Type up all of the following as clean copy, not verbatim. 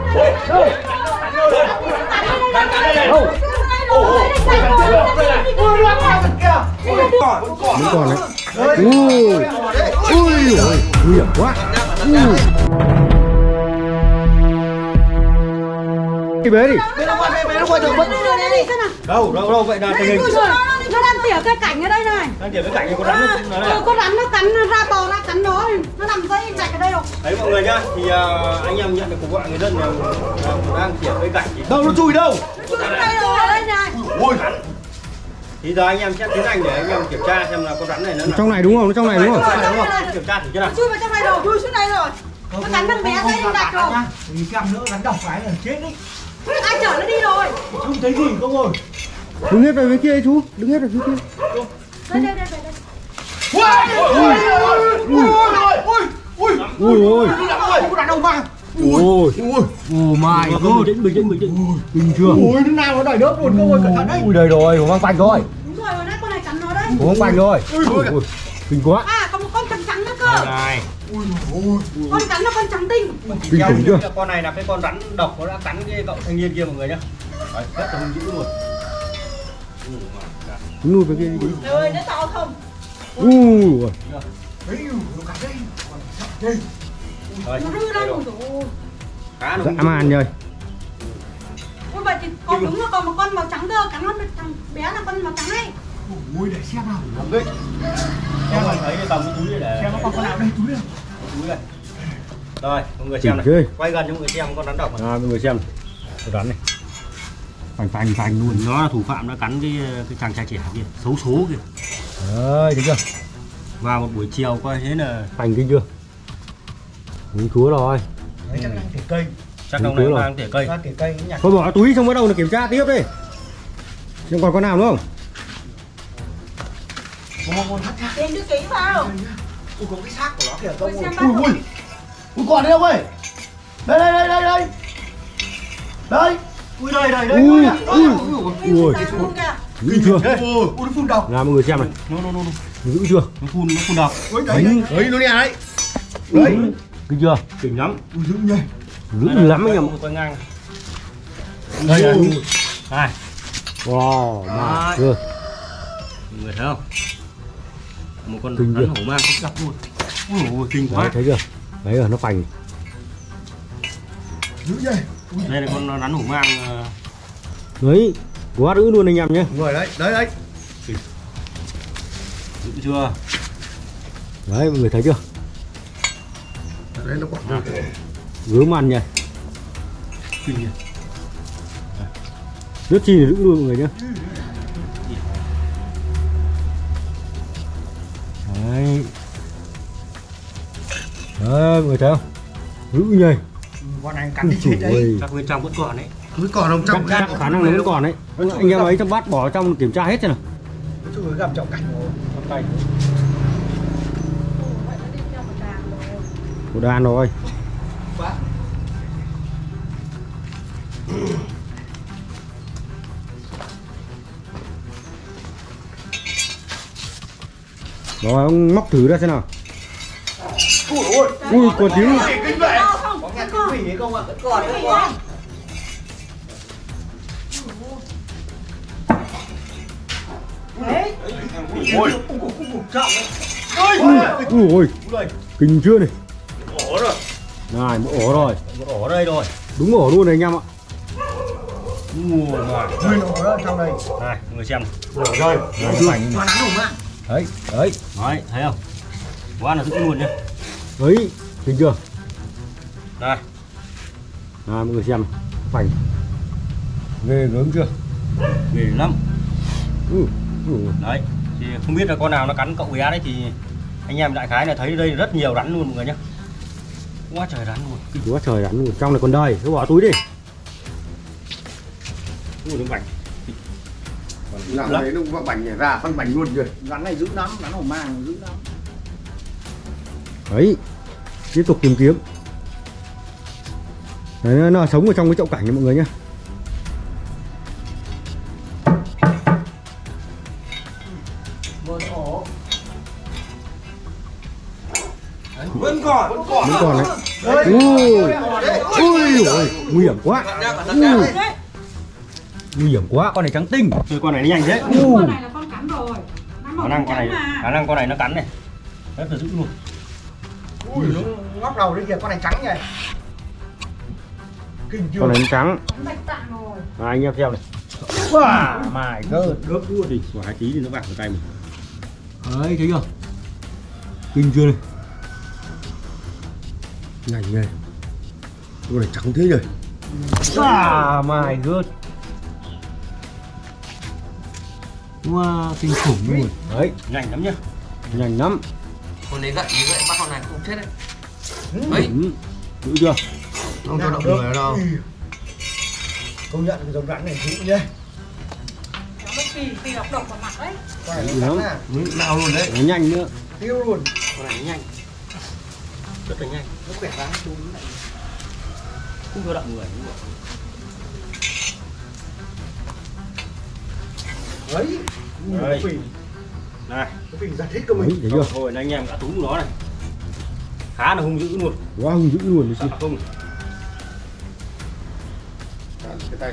còn đấy. Ui, nguy hiểm quá. Cái bế đi. Đâu vậy là tình hình. Nó đang tỉa cái cảnh ở đây này. Đang tỉa cái cảnh con rắn nó Con rắn nó cắn ra bò ra cắn nó, nó nằm dây gạch ở đây rồi. Đấy mọi người nhá, thì anh em nhận được cuộc gọi người dân đang tỉa cái cảnh thì Đâu nó chui đâu? Chui đây rồi, đây này. Ôi. Thì giờ anh em sẽ tiến hành để anh em kiểm tra xem là con rắn này nó trong này đúng không? Nó trong này đúng không? Kiểm tra thử chưa nào. Chui vào trong này rồi, chui xuống đây rồi. Nó cắn thằng bé dây gạch rồi. Vì cam nữa rắn độc cái là chết đấy. Ai chở nó đi rồi. Không thấy gì không ơi. Đứng hết về phía kia chú, đứng hết về phía kia. Đây đây đây đây. Ui ôi. Có rắn đâu mà. Ôi. Oh my god. Bình tĩnh. Bình chưa? Ui nó nào nó đòi đớp luôn cô ơi, cẩn thận đấy. Ui đời rồi, của mang quanh rồi. Đúng rồi, hồi nãy con này cắn nó đấy. Của mang quanh rồi. Ui. Kinh quá. À, còn một con trắng trắng nữa cơ. Này. Con cắn nó con trắng tinh. Kinh khủng chưa? Con này là cái con rắn độc nó đã cắn cái cậu thanh niên kia mọi người nhá. Đấy, rất là hung dữ luôn. Đứng nuôi về kia đi. Trời ơi, nó to không? Ui. Rồi. Nó hư ra rồi. Khá là Dã man rồi. Ôi vậy thì con đúng là còn một con màu trắng cơ, cắn nó thằng bé là con màu trắng ấy. Ui để xem nào. đấy. Em mình thấy cái cầm cái túi này để Xem nó còn con nào đây túi đây. túi này. Rồi, mọi người xem này. Ghê. Quay gần cho mọi người xem con rắn độc này. Mọi người xem. Con rắn này. Phanh luôn. Nó là thủ phạm đã cắn cái chàng trai trẻ kia, xấu số kìa. Đấy, thấy chưa? Vào một buổi chiều coi thế là Phanh kinh chưa? Đúng chúa rồi. Đấy chắc đang tỉa cây. chắc ông này đang tỉa cây. Đang tỉa cây cũng nhặt. Thôi bỏ túi xong bắt đầu là kiểm tra tiếp đi. Xem còn con nào nữa không? Con hắt hắt. Tìm đưa kỹ vào. Ui có cái xác của nó kìa. Ui, xem Ui ui. Ui còn đây đâu ơi. Đây. Đây. Ui đây. Ui. Ui, Dữ chưa? Ui nó phun độc. Nào mọi người xem này. Nó Dữ chưa? nó phun độc. Ui đấy nó nè đấy. Đấy. Kinh chưa? Kinh lắm. Ui dữ nhỉ. Dữ lắm anh em. Quay ngang. Đây. Này. Wow, mà chưa? Mọi người thấy không? Một con Kinh rắn chưa? hổ mang cũng độc luôn. Ui kinh Đấy, quá. thấy chưa? Đấy rồi nó phành. Dữ nhỉ. Đây là con rắn hổ mang. Đấy, quá dữ luôn anh em nhé. Người đấy. Đấy. Dữ chưa? Đấy, mọi người thấy chưa? Đấy nó quẳng ra. Gớm ăn nhỉ. Kinh nhỉ. Rất chi là dữ luôn mọi người nhé. Đấy. Đấy, mọi người thấy không? Dữ nhỉ. Con này cắn đi chết đấy. Ui. Chắc bên trong vẫn còn đấy. Cứ còn ông trong Chắc khả năng nó vẫn còn đấy. Anh em ấy trong bát bỏ trong kiểm tra hết cho nào. chú gặp trọng cảnh rồi. Trong tay. Một đàn rồi. Quá. Rồi ông móc thử ra xem nào. Ui ôi. Ui còn tiếng. Kinh vậy. Không, Có nghe còn. tiếng quỷ không ạ? Còn. Đấy. Ôi. Trọng đấy. Ui kinh chưa này. Ổ rồi. Này một ổ rồi. Một ổ ở đây rồi. Đúng ổ luôn này anh em ạ. Ui mà. Nguyên ổ đó trong đây. Này, mọi người xem. Ổ rồi. Phành. Nó nắn hùng ạ. Đấy. Đấy, thấy không? Quá là dữ luôn nhá. Đấy, kinh chưa? Đây. Mọi người xem. Phành. Ghê gớm chưa? Ghê lắm. Ừ. Đấy, thì không biết là con nào nó cắn cậu bé đấy thì anh em đại khái là thấy đây rất nhiều rắn luôn mọi người nhé. Quá trời rắn luôn. Quá trời rắn luôn. Trong này còn đầy, cứ bỏ túi đi. Ui nó bảnh. Làm đấy nó vợ bảnh nhảy ra phân bảnh luôn rồi. Rắn này dữ lắm, rắn hổ mang dữ lắm. Đấy. Tiếp tục tìm kiếm. Đấy, nó sống ở trong cái chậu cảnh này mọi người nhé. Vẫn còn đấy. Ui. Ui ôi, nguy hiểm quá. Nguy hiểm quá, con này trắng tinh. Thôi con này nó nhanh thế. Con này là con cắn rồi. Khả năng con này nó cắn này. Rất là dữ luôn. Ui, nó ngóc đầu đi kìa, con này trắng nhỉ. Kinh chưa? Con này nó trắng. Cắn bạch tạng rồi. Anh em xem này. Wow, my god. Gớp luôn đi. Quả 2 kg thì nó bạc vào tay mình. Đấy, thấy chưa? Kinh chưa này. Nhanh này. Con này trắng thế rồi. Wow, my god. Wow, kinh khủng luôn. Đấy, Nhanh lắm nhá. nhanh lắm. Con đấy gậy bắt con này cũng chết đấy. Đấy. Dữ chưa? Không cho động người đâu. Công nhận cái giống rắn này dữ nhá. Nó kỳ độc vào mặt đấy. Con này Dữ nó lắm. rắn à. Nào luôn đấy. Nó nhanh nữa. Tiêu luôn. Con này nó nhanh. Rất là nhanh. Nó khỏe lắm. Không cho động người. Đấy. Đấy. Phình. Này. Nó phình giật hết cơ Đấy, mình. thấy chưa? Thôi anh em cả túm nó này. Khá là hung dữ luôn. Quá hung dữ luôn đấy chứ. Sợ không? Cái tay.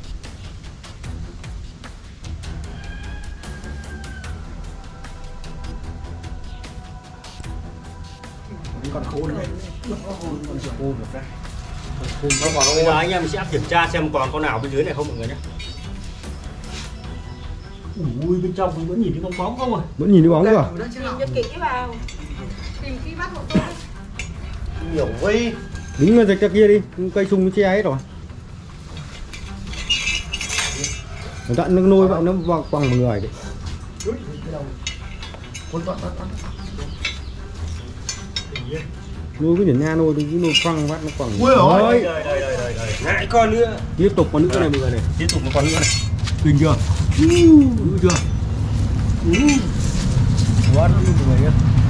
Còn khô nữa. Còn chưa khô được đấy. Bây giờ anh em sẽ kiểm tra xem còn con nào bên dưới này không mọi người nhé. Ui, bên trong mình vẫn nhìn thấy bóng bóng không à? Vẫn nhìn thấy bóng cơ à? Nhìn cho kỹ vào. Tìm kỹ bắt hộ tôi. Nhiều vây. Đứng lên ra kia đi, cây sung nó che hết rồi. Nó tận nó nuôi vậy nó vào quăng một người đấy. Nuôi cái nhỉ nha nuôi đừng cứ nuôi quăng phát nó quăng. Ui ôi. Đây. Lại con nữa. Tiếp tục con nữa này mọi người này. Tiếp tục một con nữa này. Kinh chưa? Dữ chưa? Quá nó luôn mọi người nhé.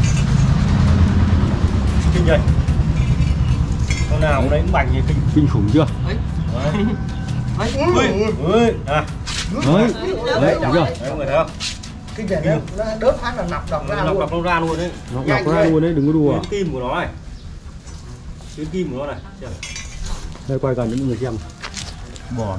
Kinh rồi. Con nào cũng đấy cũng bành như kinh. Kinh khủng chưa? Đấy. Ui. Ui. À. Đấy, đấy, thấy chưa? Đấy mọi người thấy không? Kinh điển nó đớp phát là nọc đọc ra Nó luôn. đọc nó ra luôn đấy. Nó đọc ra luôn đấy, đừng có đùa. Tuyến kim của nó này. Tuyến kim của nó này. Xem. Đây quay gần cho mọi người xem. Bò.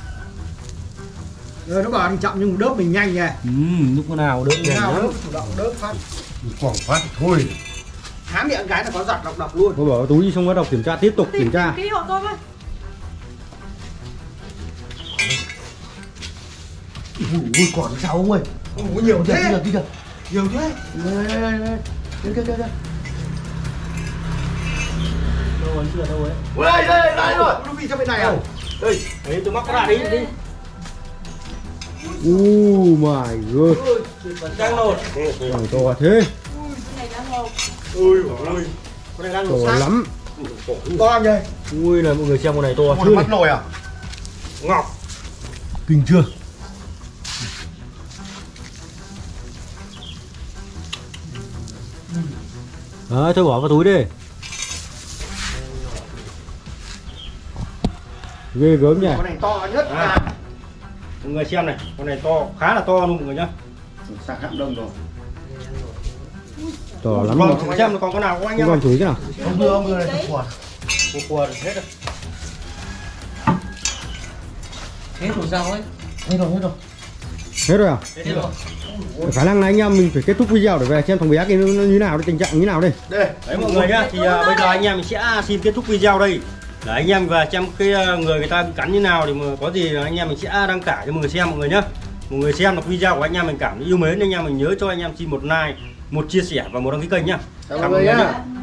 Nó bảo anh chậm nhưng đớp mình nhanh nha. Lúc nào đỡ đèn Nào lắm. đớp chủ động đớp phát. Quảng phát thôi. Há miệng cái là có giọt đọc luôn. Tôi bảo túi đi xong bắt đầu kiểm tra, tiếp tục kiểm tra. Kỹ hộ tôi với. Ui còn sao ông ơi. Ui nhiều thế. Kìa. Nhiều thế. Đây. Đâu rồi, chưa đâu ấy. Ui đây rồi. Nó bị sang bên này à? Đây, đấy tôi móc cái ra đi. My god. Đang nổi. Quảng to thế. Cái này đang ngầu. Ui ôi. Con này đang nổi To sát. lắm. To nhỉ. Ui này mọi người xem con này to Con chưa? bắt nồi à? Ngọc. Kinh chưa? Đấy, tôi bỏ vào túi đi. Ghê gớm nhỉ. Con này to nhất À. Mọi người xem này, con này to, khá là to luôn mọi người nhá. sạc hạng đông rồi. To lắm. Vâng, thử xem còn con nào của anh Không em. còn thử cái nào. Ông đưa này thằng Cua được hết rồi. Thế thủ rau ấy. Hết rồi. Hết rồi à? Hết rồi. Khả năng là anh em mình phải kết thúc video để về xem thằng bé kia nó như nào, tình trạng như nào đây. Đây. Đấy mọi người nhá, thì bây giờ anh em mình sẽ xin kết thúc video đây. Để anh em và xem cái người ta bị cắn như nào thì mà có gì là anh em mình sẽ đăng tải cho mọi người xem mọi người nhá. Mọi người xem được video của anh em mình cảm thấy yêu mến, anh em mình nhớ cho anh em xin một like, một chia sẻ và một đăng ký kênh nhá. Chào mọi người nhá.